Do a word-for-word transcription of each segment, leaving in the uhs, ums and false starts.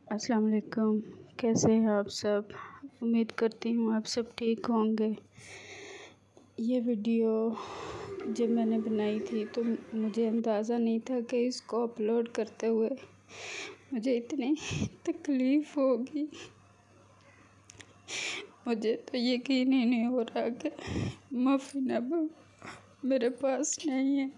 अस्सलाम वालेकुम। कैसे हैं आप सब? उम्मीद करती हूँ आप सब ठीक होंगे। ये वीडियो जब मैंने बनाई थी तो मुझे अंदाज़ा नहीं था कि इसको अपलोड करते हुए मुझे इतनी तकलीफ़ होगी। मुझे तो यकीन ही नहीं हो रहा कि मफ़िन अब मेरे पास नहीं है।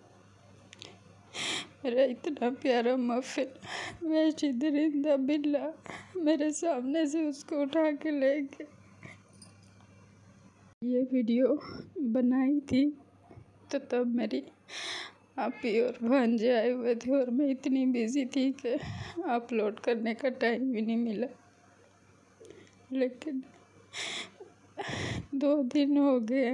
मेरा इतना प्यारा मफ़िन वैशी दरिंदा बिल्ला मेरे सामने से उसको उठा के ले गया। ये वीडियो बनाई थी तो तब मेरी आपी और भांजे आए हुए थे और मैं इतनी बिज़ी थी कि अपलोड करने का टाइम भी नहीं मिला। लेकिन दो दिन हो गए,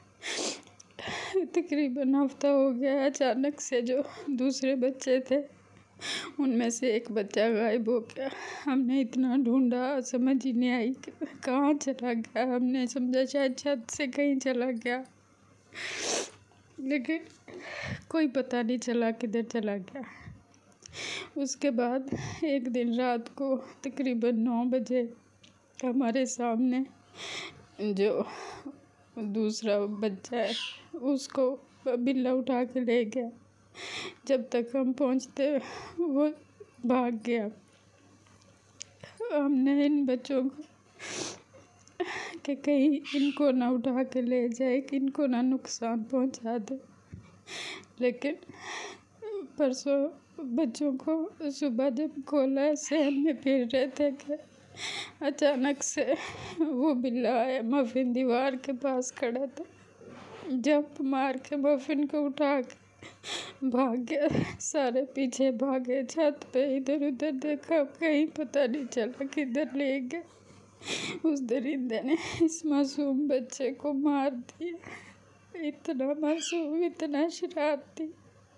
तकरीबन हफ्ता हो गया, अचानक से जो दूसरे बच्चे थे उनमें से एक बच्चा गायब हो गया। हमने इतना ढूंढा, समझ ही नहीं आई कि कहाँ चला गया। हमने समझा शायद छत से कहीं चला गया, लेकिन कोई पता नहीं चला किधर चला गया। उसके बाद एक दिन रात को तकरीबन नौ बजे हमारे सामने जो दूसरा बच्चा है उसको बिल्ला उठा के ले गया। जब तक हम पहुंचते वो भाग गया। हमने इन बच्चों को कि कहीं इनको ना उठा के ले जाए, कि इनको ना नुकसान पहुंचा दे। लेकिन परसों बच्चों को सुबह जब खोला सहन में फिर रहे थे कि अचानक से वो बिल्ला आया, मफ़िन दीवार के पास खड़ा था, जंप मार के मफ़िन को उठा के भाग गया। सारे पीछे भागे, छत पे इधर उधर देखा, कहीं पता नहीं चला किधर ले गया। उस दरिंदे ने इस मासूम बच्चे को मार दिया। इतना मासूम, इतना शरारती,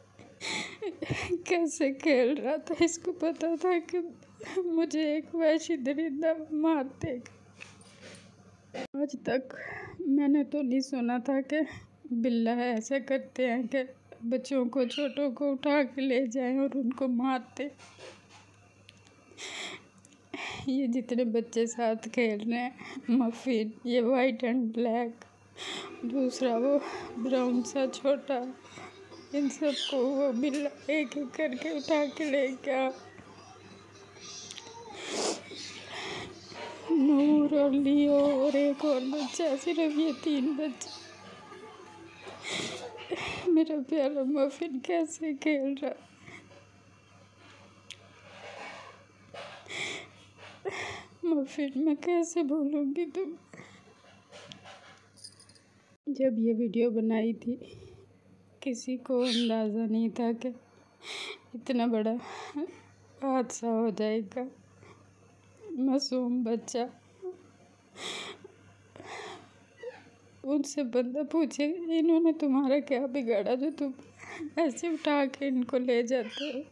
कैसे खेल रहा था। इसको पता था कि मुझे एक वैशी दरिंदा मार देगा। आज तक मैंने तो नहीं सुना था कि बिल्ला ऐसे करते हैं कि बच्चों को, छोटों को उठा के ले जाएं और उनको मारते। ये जितने बच्चे साथ खेल रहे हैं, मफ़िन, ये वाइट एंड ब्लैक, दूसरा वो ब्राउन सा छोटा, इन सबको वो बिल्ला एक एक करके उठा के ले गया। नूर और लियो और एक और बच्चा, सिर्फ ये तीन बच्चे। मेरा प्यारा मफ़िन कैसे खेल रहा। मफ़िन मैं कैसे भूलूंगी तुम। जब ये वीडियो बनाई थी किसी को अंदाज़ा नहीं था कि इतना बड़ा हादसा हो जाएगा। मासूम बच्चा, उनसे बंदा पूछे इन्होंने तुम्हारा क्या बिगाड़ा जो तुम ऐसे उठा के इनको ले जाते हो।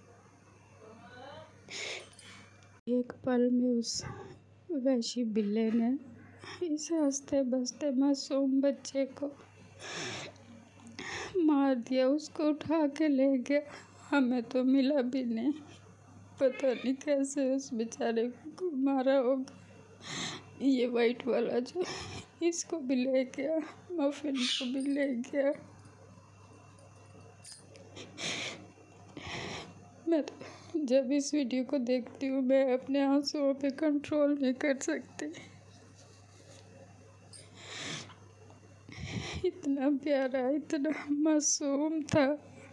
एक पल में उस वैशी बिल्ले ने इस हंसते बसते मासूम बच्चे को मार दिया, उसको उठा के ले गया। हमें तो मिला भी नहीं, पता नहीं कैसे उस बेचारे को मारा होगा। ये वाइट वाला जो इसको भी ले गया, मफ़िन को भी ले गया। मैं जब इस वीडियो को देखती हूँ मैं अपने आंसुओं पे कंट्रोल नहीं कर सकती। इतना प्यारा, इतना मासूम था।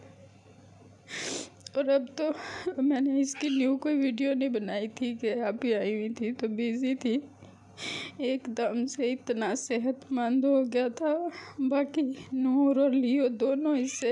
और अब तो मैंने इसकी न्यू कोई वीडियो नहीं बनाई थी कि आप ही आई हुई थी तो बिज़ी थी। एकदम से इतना सेहतमंद हो गया था। बाकी नूर और लियो दोनों इससे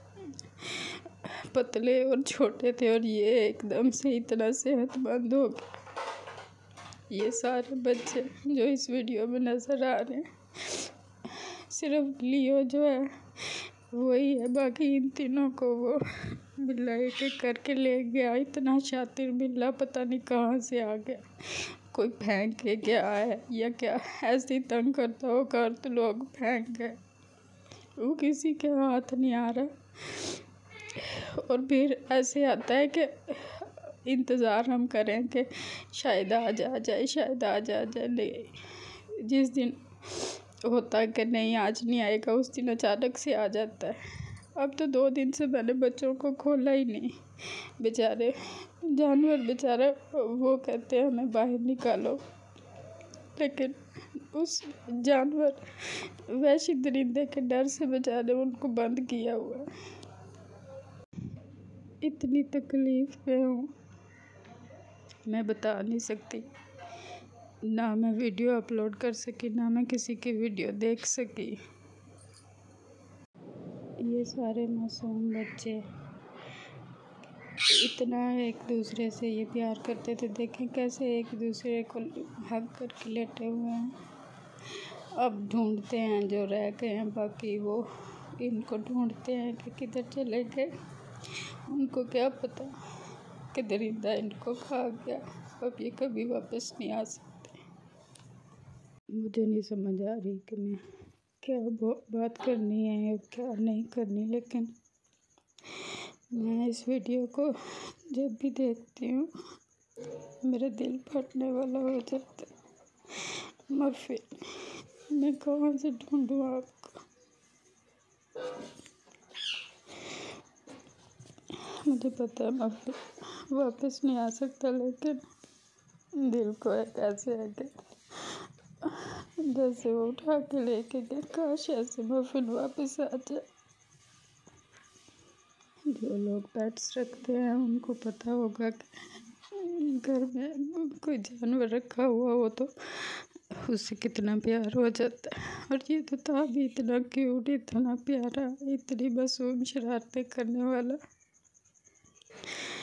पतले और छोटे थे और ये एकदम से इतना सेहतमंद हो गया। ये सारे बच्चे जो इस वीडियो में नज़र आ रहे हैं, सिर्फ लियो जो है वही है, बाकी इन तीनों को वो बिल्ला एक एक करके ले गया। इतना शातिर बिल्ला पता नहीं कहाँ से आ गया, कोई फेंक के गया है या क्या, ऐसे ही तंग करता हो कर तो लोग फेंक गए, वो किसी के हाथ नहीं आ रहा। और फिर ऐसे आता है कि इंतज़ार हम करें कि शायद आज आ जाए, शायद आज आ जाए। नहीं, जिस दिन होता है कि नहीं आज नहीं आएगा, उस दिन अचानक से आ जाता है। अब तो दो दिन से मैंने बच्चों को खोला ही नहीं। बेचारे जानवर बेचारा वो कहते हैं हमें बाहर निकालो, लेकिन उस जानवर वैसे दरिंदे के डर से बेचारे उनको बंद किया हुआ है। इतनी तकलीफ़ में हूँ मैं बता नहीं सकती। ना मैं वीडियो अपलोड कर सकी, ना मैं किसी की वीडियो देख सकी। ये सारे मासूम बच्चे इतना एक दूसरे से ये प्यार करते थे, देखें कैसे एक दूसरे को हग करके लेटे हुए हैं। अब ढूंढते हैं जो रह गए हैं, बाकी वो इनको ढूंढते हैं कि किधर चले गए। उनको क्या पता कि दरिंदा इनको खा गया, अब ये कभी वापस नहीं आ सकते। मुझे नहीं समझ आ रही कि मैं क्या बात करनी है या क्या नहीं करनी, लेकिन मैं इस वीडियो को जब भी देखती हूँ मेरा दिल फटने वाला हो जाता है। मैं फिर मैं कहाँ से ढूंढूँ आपको। मुझे पता है मैं फिर वापस नहीं आ सकता, लेकिन दिल को एक ऐसे है कि जैसे वो उठा के लेके गए, काश ऐसे मैं फिर वापस आ जाए। जो लोग पेट्स रखते हैं उनको पता होगा कि घर में कोई जानवर रखा हुआ हो तो उससे कितना प्यार हो जाता है। और ये तो था भी इतना क्यूट, इतना प्यारा, इतनी मासूम शरारतें करने वाला।